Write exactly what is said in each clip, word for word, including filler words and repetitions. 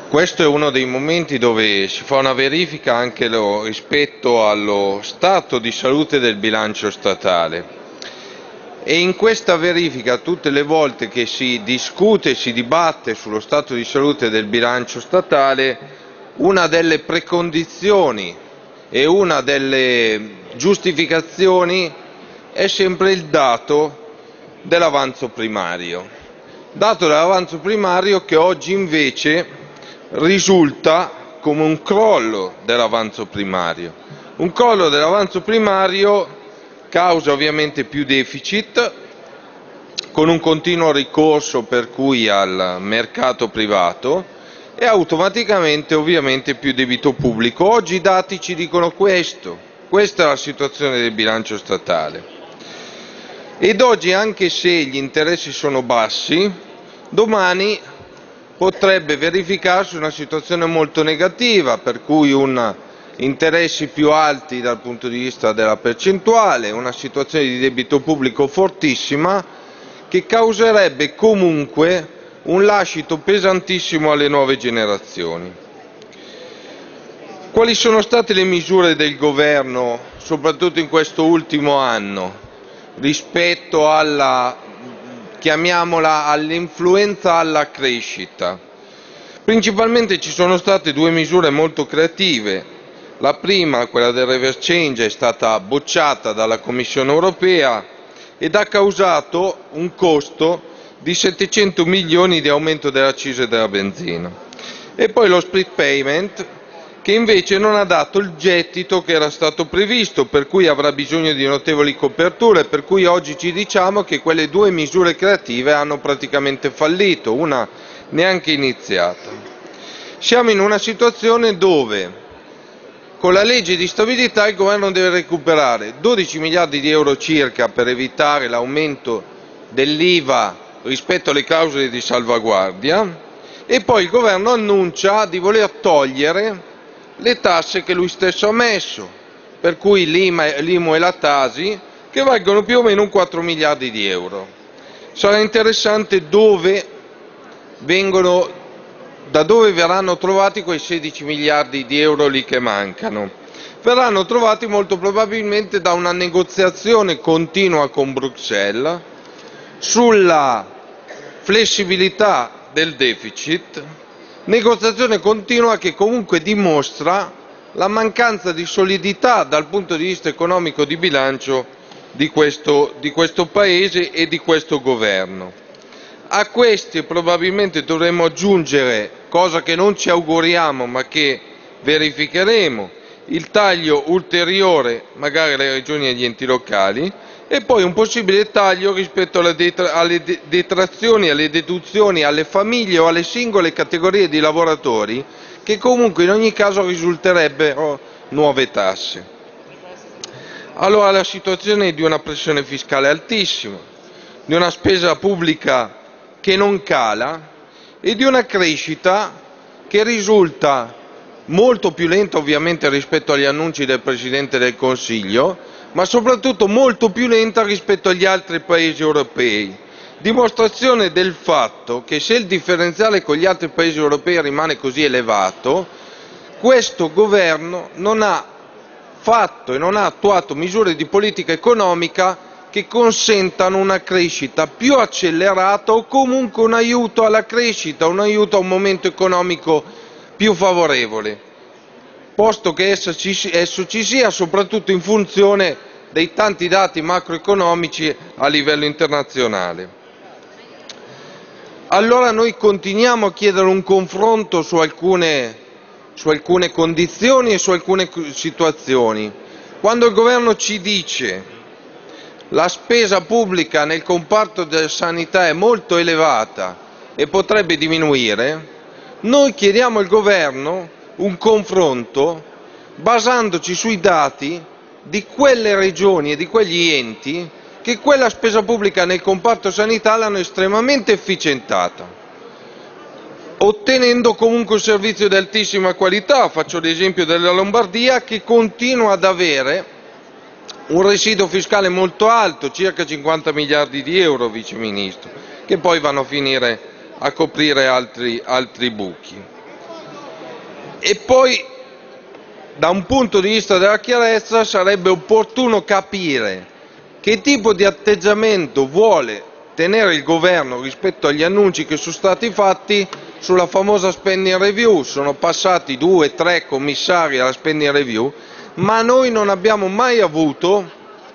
Questo è uno dei momenti dove si fa una verifica anche lo, rispetto allo stato di salute del bilancio statale e in questa verifica tutte le volte che si discute e si dibatte sullo stato di salute del bilancio statale una delle precondizioni e una delle giustificazioni è sempre il dato dell'avanzo primario, dato dell'avanzo primario che oggi invece risulta come un crollo dell'avanzo primario. Un crollo dell'avanzo primario causa ovviamente più deficit, con un continuo ricorso per cui al mercato privato e automaticamente ovviamente più debito pubblico. Oggi i dati ci dicono questo, questa è la situazione del bilancio statale. Ed oggi, anche se gli interessi sono bassi, domani potrebbe verificarsi una situazione molto negativa, per cui un interessi più alti dal punto di vista della percentuale, una situazione di debito pubblico fortissima che causerebbe comunque un lascito pesantissimo alle nuove generazioni. Quali sono state le misure del governo, soprattutto in questo ultimo anno, rispetto alla chiamiamola all'influenza alla crescita? Principalmente ci sono state due misure molto creative. La prima, quella del reverse change, è stata bocciata dalla Commissione europea ed ha causato un costo di settecento milioni di aumento delle accise della benzina. E poi lo split payment, che invece non ha dato il gettito che era stato previsto, per cui avrà bisogno di notevoli coperture, per cui oggi ci diciamo che quelle due misure creative hanno praticamente fallito, una neanche iniziata. Siamo in una situazione dove con la legge di stabilità il governo deve recuperare dodici miliardi di euro circa per evitare l'aumento dell'I V A rispetto alle clausole di salvaguardia e poi il governo annuncia di voler togliere le tasse che lui stesso ha messo, per cui l'I M U e la Tasi, che valgono più o meno un quattro miliardi di euro. Sarà interessante dove vengono, da dove verranno trovati quei sedici miliardi di euro lì che mancano. Verranno trovati molto probabilmente da una negoziazione continua con Bruxelles sulla flessibilità del deficit, negoziazione continua che comunque dimostra la mancanza di solidità dal punto di vista economico di bilancio di questo, di questo Paese e di questo governo. A questi probabilmente dovremo aggiungere, cosa che non ci auguriamo ma che verificheremo, il taglio ulteriore magari alle regioni e agli enti locali e poi un possibile taglio rispetto alle, detra alle detrazioni, alle deduzioni, alle famiglie o alle singole categorie di lavoratori che comunque in ogni caso risulterebbero nuove tasse. Allora la situazione è di una pressione fiscale altissima, di una spesa pubblica che non cala e di una crescita che risulta molto più lenta ovviamente rispetto agli annunci del Presidente del Consiglio, ma soprattutto molto più lenta rispetto agli altri paesi europei, dimostrazione del fatto che se il differenziale con gli altri paesi europei rimane così elevato, questo governo non ha fatto e non ha attuato misure di politica economica che consentano una crescita più accelerata o comunque un aiuto alla crescita, un aiuto a un momento economico più favorevole, posto che esso ci, esso ci sia soprattutto in funzione dei tanti dati macroeconomici a livello internazionale. Allora noi continuiamo a chiedere un confronto su alcune, su alcune condizioni e su alcune situazioni. Quando il governo ci dice la spesa pubblica nel comparto della sanità è molto elevata e potrebbe diminuire, noi chiediamo al governo un confronto basandoci sui dati di quelle regioni e di quegli enti che quella spesa pubblica nel comparto sanità l'hanno estremamente efficientata, ottenendo comunque un servizio di altissima qualità. Faccio l'esempio della Lombardia, che continua ad avere un residuo fiscale molto alto, circa cinquanta miliardi di euro, Vice Ministro, che poi vanno a finire a coprire altri, altri buchi. E poi, da un punto di vista della chiarezza, sarebbe opportuno capire che tipo di atteggiamento vuole tenere il governo rispetto agli annunci che sono stati fatti sulla famosa spending review. Sono passati due, tre commissari alla spending review, ma noi non abbiamo mai avuto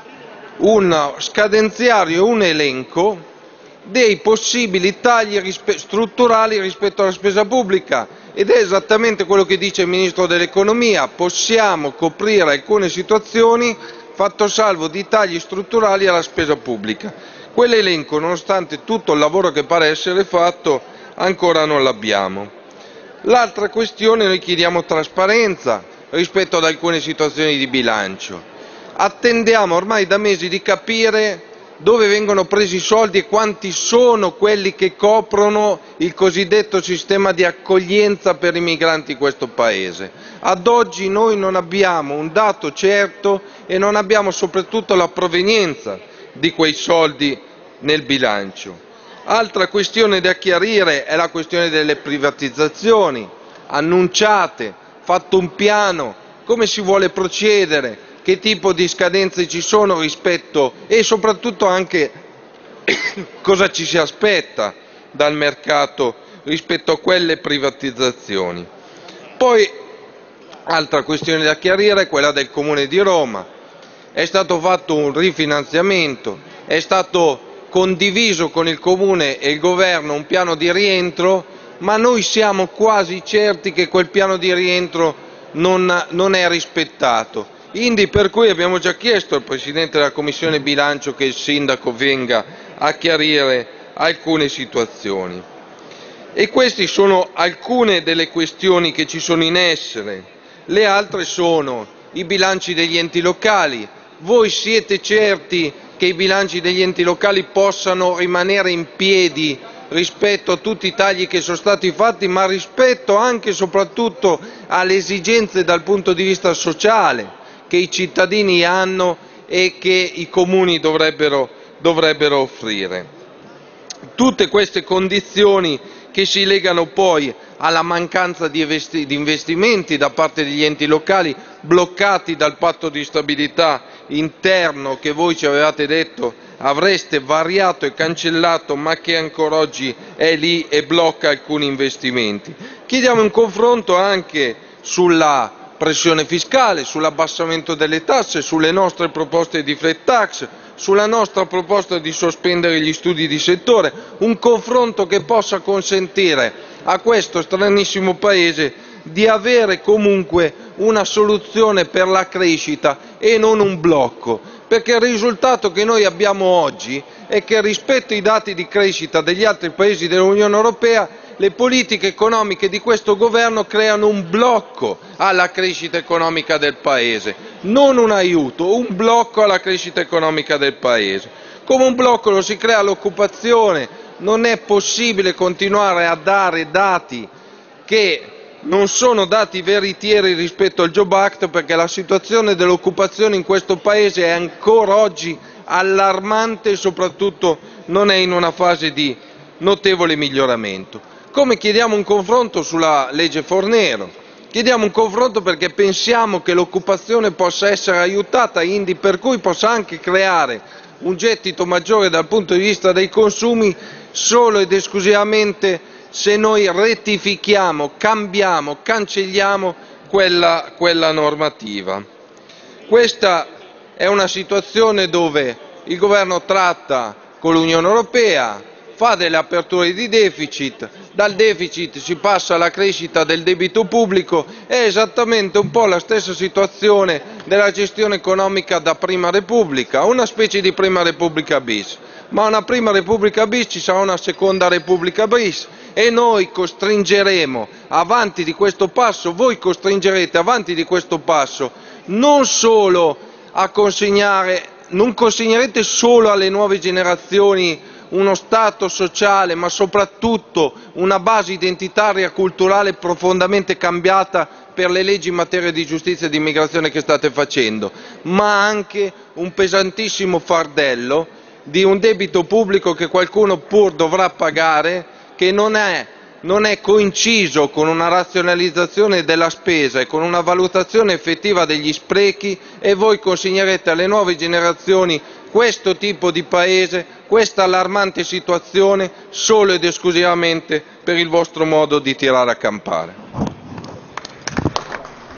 un scadenziario, un elenco dei possibili tagli rispe- strutturali rispetto alla spesa pubblica, ed è esattamente quello che dice il Ministro dell'Economia: possiamo coprire alcune situazioni fatto salvo di tagli strutturali alla spesa pubblica. Quell'elenco, nonostante tutto il lavoro che pare essere fatto, ancora non l'abbiamo. L'altra questione: noi chiediamo trasparenza rispetto ad alcune situazioni di bilancio. Attendiamo ormai da mesi di capire dove vengono presi i soldi e quanti sono quelli che coprono il cosiddetto sistema di accoglienza per i migranti in questo Paese. Ad oggi noi non abbiamo un dato certo e non abbiamo soprattutto la provenienza di quei soldi nel bilancio. Altra questione da chiarire è la questione delle privatizzazioni annunciate, fatto un piano, come si vuole procedere, che tipo di scadenze ci sono rispetto, e soprattutto anche cosa ci si aspetta dal mercato rispetto a quelle privatizzazioni. Poi, altra questione da chiarire è quella del Comune di Roma. È stato fatto un rifinanziamento, è stato condiviso con il Comune e il Governo un piano di rientro, ma noi siamo quasi certi che quel piano di rientro non, non è rispettato. Indi per cui abbiamo già chiesto al Presidente della Commissione Bilancio che il Sindaco venga a chiarire alcune situazioni. E queste sono alcune delle questioni che ci sono in essere. Le altre sono i bilanci degli enti locali. Voi siete certi che i bilanci degli enti locali possano rimanere in piedi rispetto a tutti i tagli che sono stati fatti, ma rispetto anche e soprattutto alle esigenze dal punto di vista sociale che i cittadini hanno e che i comuni dovrebbero, dovrebbero offrire? Tutte queste condizioni che si legano poi alla mancanza di investimenti da parte degli enti locali, bloccati dal patto di stabilità interno che voi ci avevate detto avreste variato e cancellato, ma che ancora oggi è lì e blocca alcuni investimenti. Chiediamo un confronto anche sulla pressione fiscale, sull'abbassamento delle tasse, sulle nostre proposte di flat tax, sulla nostra proposta di sospendere gli studi di settore, un confronto che possa consentire a questo stranissimo Paese di avere comunque una soluzione per la crescita e non un blocco, perché il risultato che noi abbiamo oggi è che rispetto ai dati di crescita degli altri Paesi dell'Unione Europea le politiche economiche di questo governo creano un blocco alla crescita economica del Paese, non un aiuto, un blocco alla crescita economica del Paese. Come un blocco lo si crea l'occupazione. Non è possibile continuare a dare dati che non sono dati veritieri rispetto al Job Act, perché la situazione dell'occupazione in questo Paese è ancora oggi allarmante e soprattutto non è in una fase di notevole miglioramento. Come chiediamo un confronto sulla legge Fornero, chiediamo un confronto perché pensiamo che l'occupazione possa essere aiutata, indi per cui possa anche creare un gettito maggiore dal punto di vista dei consumi solo ed esclusivamente se noi rettifichiamo, cambiamo, cancelliamo quella, quella normativa. Questa è una situazione dove il governo tratta con l'Unione Europea, fa delle aperture di deficit, dal deficit si passa alla crescita del debito pubblico, è esattamente un po' la stessa situazione della gestione economica da Prima Repubblica, una specie di Prima Repubblica bis, ma una Prima Repubblica bis ci sarà una Seconda Repubblica bis e noi costringeremo avanti di questo passo, voi costringerete avanti di questo passo non solo a consegnare, non consegnerete solo alle nuove generazioni uno Stato sociale, ma soprattutto una base identitaria e culturale profondamente cambiata per le leggi in materia di giustizia e di immigrazione che state facendo, ma anche un pesantissimo fardello di un debito pubblico che qualcuno pur dovrà pagare, che non è non è coinciso con una razionalizzazione della spesa e con una valutazione effettiva degli sprechi, e voi consegnerete alle nuove generazioni questo tipo di paese, questa allarmante situazione, solo ed esclusivamente per il vostro modo di tirare a campare.